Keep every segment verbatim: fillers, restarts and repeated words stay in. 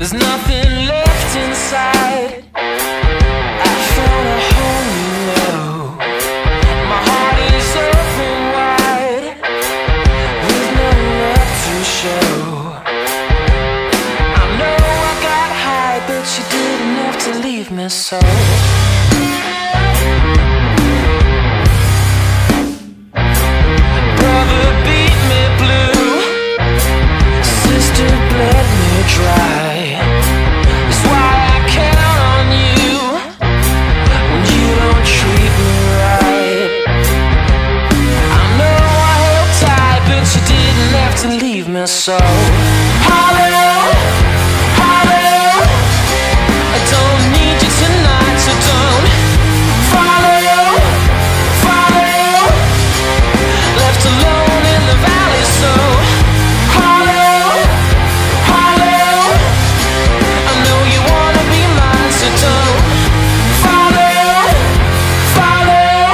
There's nothing left inside. I found a whole new love. My heart is open wide. There's nothing left to show. I know I got high, but you didn't have to leave me so. Brother beat me blue, sister bled me dry. That's why I count on you when you don't treat me right. I know I held tight, but you didn't have to leave me so. Hollow, hollow, I don't need you tonight, so don't follow, follow. Left alone in the valley, so hollow, hollow. I know you wanna be mine, so don't follow, follow.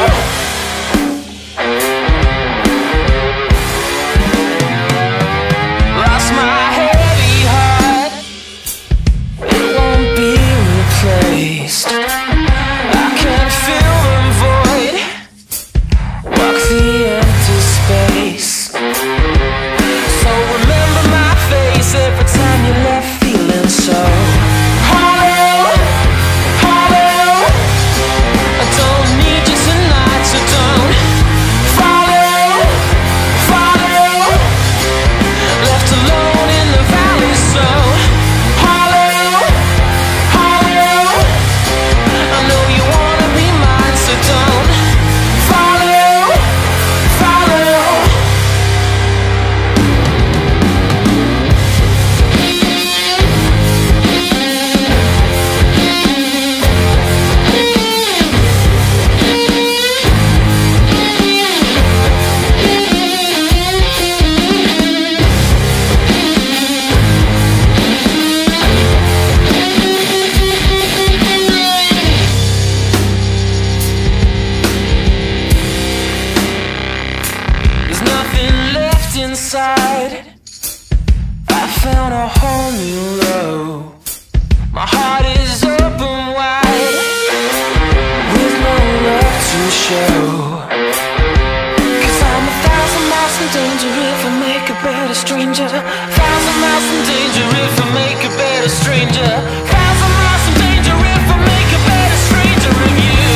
Lost my heavy heart, it won't be replaced. I can't fill the void, walk the empty space. So remember my face every time you left feeling so hollow, hollow. I don't need you tonight, so don't follow, follow. Left alone in the valley, so hollow, hollow. I know you wanna be mine, so don't follow, follow. There's nothing left inside. I found a whole new love. My heart is open wide, with no love to show. Cause I'm a thousand miles from danger if I make a better stranger. Thousand miles from danger if I make a better stranger. Thousand miles from danger if I make a better stranger of you.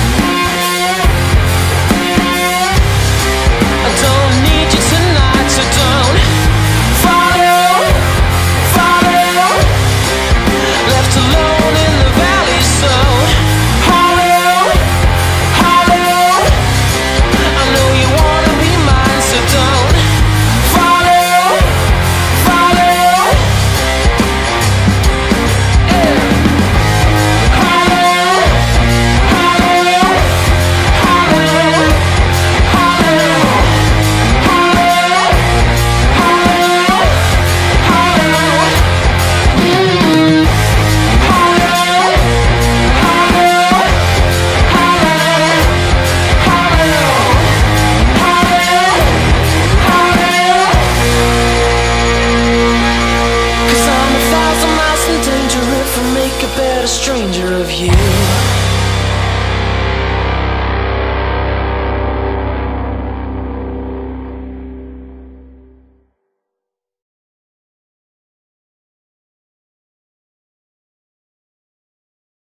I don't need you tonight, so don't follow, follow. Left alone in the valley, so hollow, hollow. I know you wanna be mine, so don't follow, follow. Yeah. Hollow, hollow, hollow, hollow, Cause I'm a thousand miles from danger if I make a better stranger of you.